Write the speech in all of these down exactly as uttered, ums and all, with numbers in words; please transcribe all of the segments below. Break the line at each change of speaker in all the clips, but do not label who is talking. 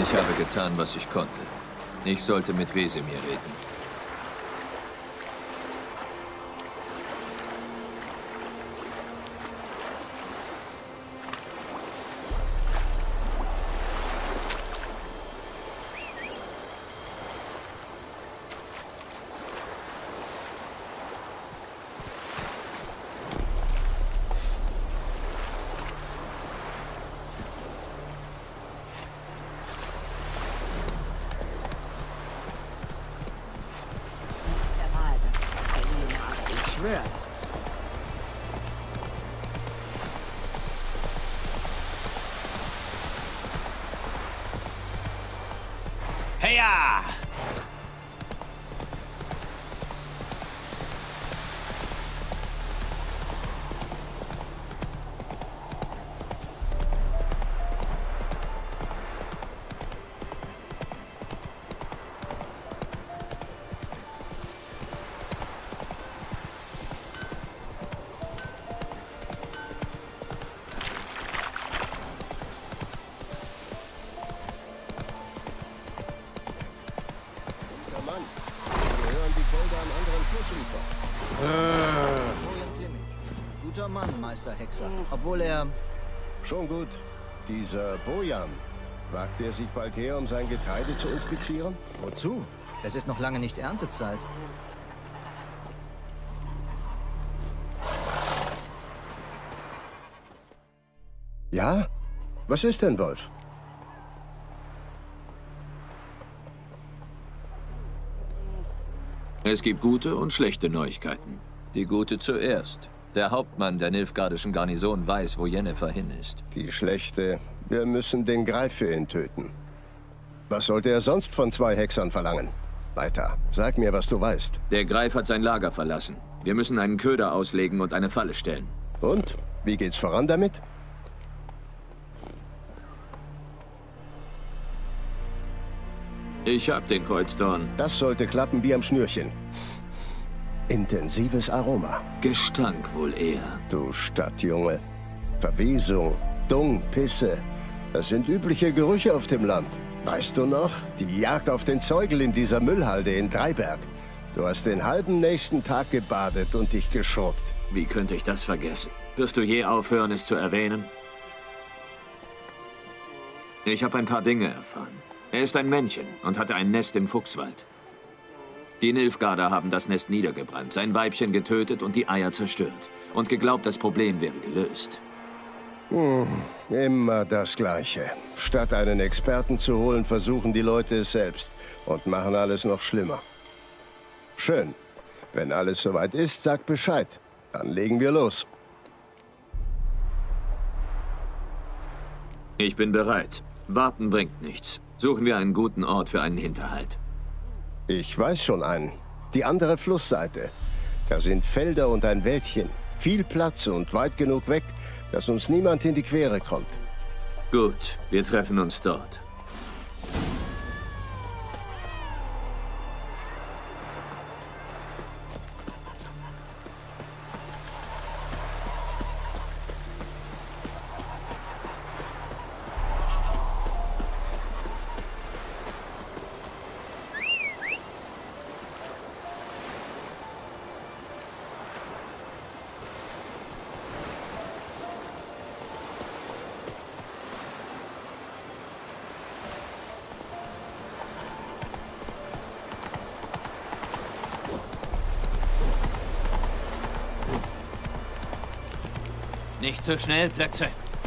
Ich habe getan, was ich konnte. Ich sollte mit Wesemir reden.
Heya!
Guter Mann, Meister Hexer. Obwohl er...
Schon gut. Dieser Bojan, wagt er sich bald her, um sein Getreide zu inspizieren?
Wozu? Es ist noch lange nicht Erntezeit.
Ja? Was ist denn, Wolf?
Es gibt gute und schlechte Neuigkeiten. Die gute zuerst. Der Hauptmann der nilfgaardischen Garnison weiß, wo Yennefer hin ist.
Die schlechte. Wir müssen den Greif für ihn töten. Was sollte er sonst von zwei Hexern verlangen? Weiter. Sag mir, was du weißt.
Der Greif hat sein Lager verlassen. Wir müssen einen Köder auslegen und eine Falle stellen.
Und? Wie geht's voran damit?
Ich hab den Kreuzdorn.
Das sollte klappen wie am Schnürchen. Intensives Aroma.
Gestank wohl eher.
Du Stadtjunge. Verwesung, Dung, Pisse. Das sind übliche Gerüche auf dem Land. Weißt du noch? Die Jagd auf den Zeugel in dieser Müllhalde in Dreiberg. Du hast den halben nächsten Tag gebadet und dich geschrubbt.
Wie könnte ich das vergessen? Wirst du je aufhören, es zu erwähnen? Ich habe ein paar Dinge erfahren. Er ist ein Männchen und hatte ein Nest im Fuchswald. Die Nilfgaarder haben das Nest niedergebrannt, sein Weibchen getötet und die Eier zerstört. Und geglaubt, das Problem wäre gelöst.
Hm, immer das Gleiche. Statt einen Experten zu holen, versuchen die Leute es selbst und machen alles noch schlimmer. Schön. Wenn alles soweit ist, sag Bescheid. Dann legen wir los.
Ich bin bereit. Warten bringt nichts. Suchen wir einen guten Ort für einen Hinterhalt.
Ich weiß schon einen. Die andere Flussseite. Da sind Felder und ein Wäldchen. Viel Platz und weit genug weg, dass uns niemand in die Quere kommt.
Gut, wir treffen uns dort.
Nicht so schnell, Plötze.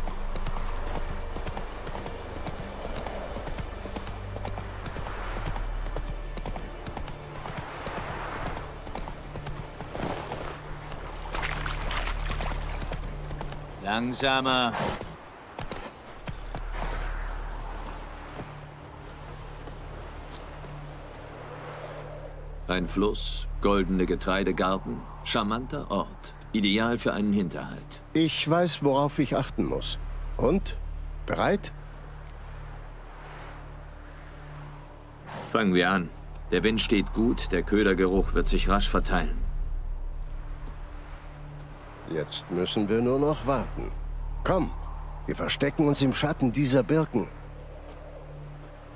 Langsamer.
Ein Fluss, goldene Getreidegarten, charmanter Ort. Ideal für einen Hinterhalt.
Ich weiß, worauf ich achten muss. Und? Bereit?
Fangen wir an. Der Wind steht gut, der Ködergeruch wird sich rasch verteilen.
Jetzt müssen wir nur noch warten. Komm, wir verstecken uns im Schatten dieser Birken.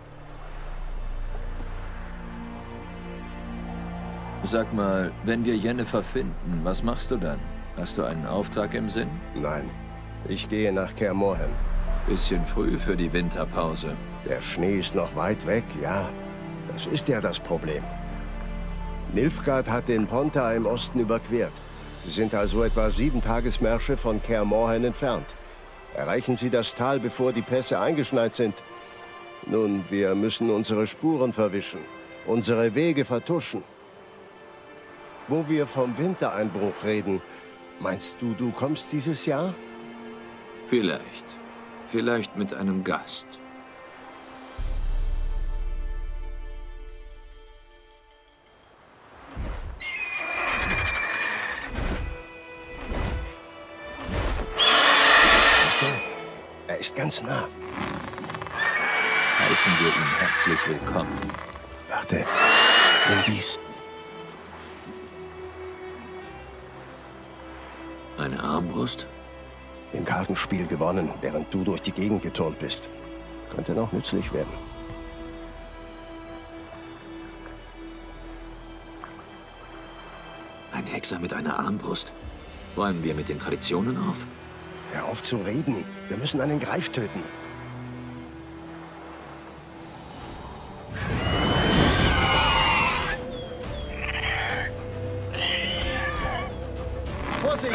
Sag mal, wenn wir Jennifer finden, was machst du dann? Hast du einen Auftrag im Sinn?
Nein, ich gehe nach Kaer Morhen.
Bisschen früh für die Winterpause.
Der Schnee ist noch weit weg, ja. Das ist ja das Problem. Nilfgaard hat den Pontar im Osten überquert. Sie sind also etwa sieben Tagesmärsche von Kaer Morhen entfernt. Erreichen Sie das Tal, bevor die Pässe eingeschneit sind. Nun, wir müssen unsere Spuren verwischen, unsere Wege vertuschen. Wo wir vom Wintereinbruch reden, meinst du, du kommst dieses Jahr?
Vielleicht. Vielleicht mit einem Gast.
Er ist ganz nah.
Heißen wir ihn herzlich willkommen.
Warte, nimm dies.
Eine Armbrust?
Im Kartenspiel gewonnen, während du durch die Gegend geturnt bist. Könnte noch nützlich werden.
Ein Hexer mit einer Armbrust? Räumen wir mit den Traditionen auf?
Hör auf zu reden. Wir müssen einen Greif töten. Vorsicht!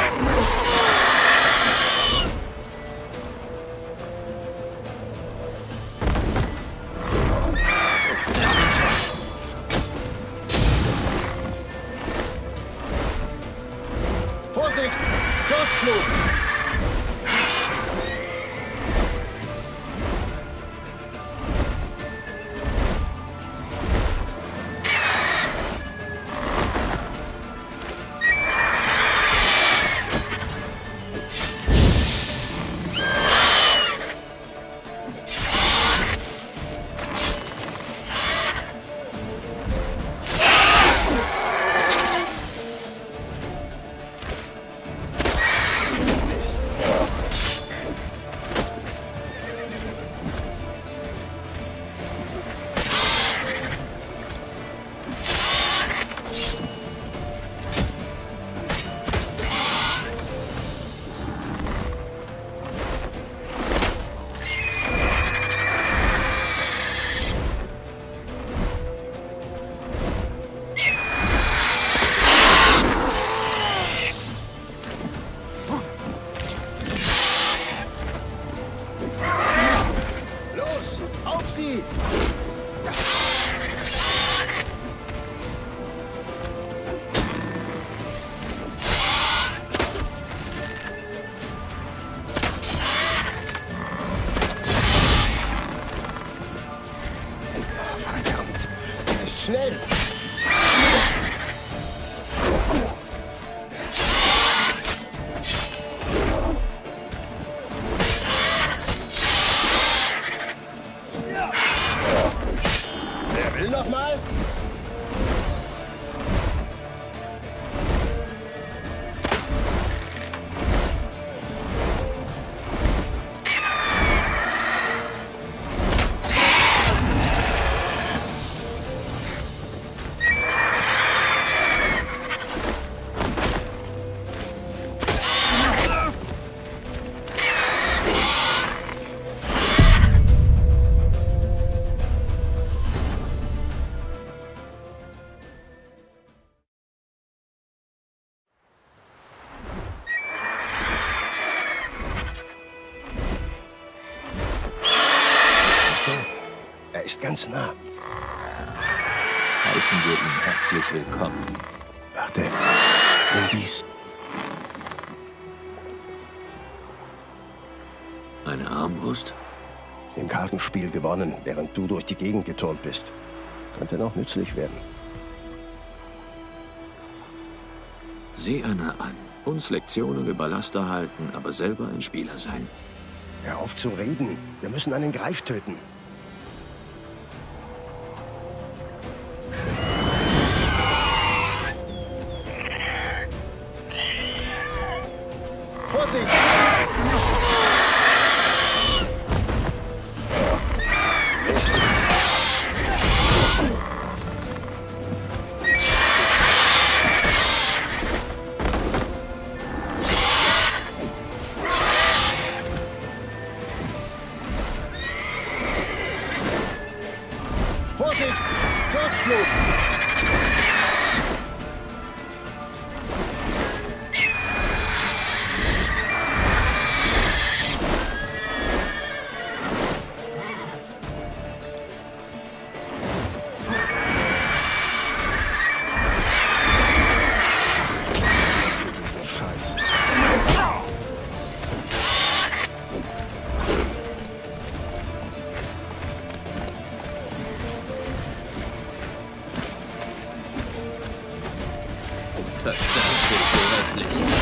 Vorsicht! Sturzflug! Schnell! Wer will noch mal? Er ist ganz nah.
Heißen wir ihn herzlich willkommen.
Warte, nimm dies.
Eine Armbrust?
Im Kartenspiel gewonnen, während du durch die Gegend geturnt bist. Könnte noch nützlich werden.
Sieh einer an. Uns Lektionen über Laster halten, aber selber ein Spieler sein.
Hör auf zu reden. Wir müssen einen Greif töten. Vorsicht!
Verdammt, bist du hässlich.